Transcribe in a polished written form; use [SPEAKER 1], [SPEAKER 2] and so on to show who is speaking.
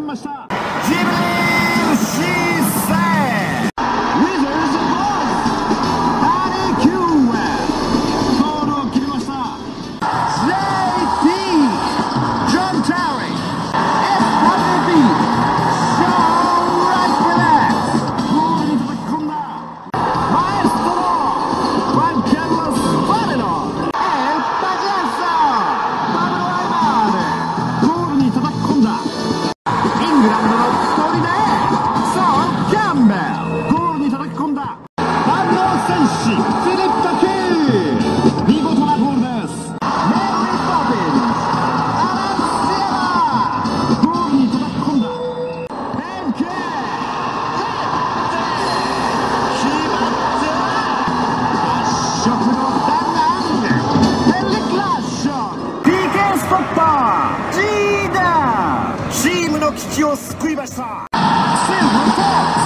[SPEAKER 1] ました。
[SPEAKER 2] ジブリンシーセ
[SPEAKER 1] ウィザーズボールハリー・キューウェルゴールを決めました。 JT ジョン・タリー SWB ショーン・ライトレックゴールに叩き込んだ。マエストロワン・キャンロス・バレノエン・バジャンソンパブロ・アイマーでゴールに叩き込んだ。イングランドの一人でソン・キャンベルゴールに叩き込んだ。万能戦士フィリップ・キー見事なゴールです。メリー・ポピンズアラン・シエラゴールに叩き込んだ。ペンケ決まった圧色の弾丸ヘンリック・ラッション PK ストッパージーダーチームの危機を救いました。シーズン4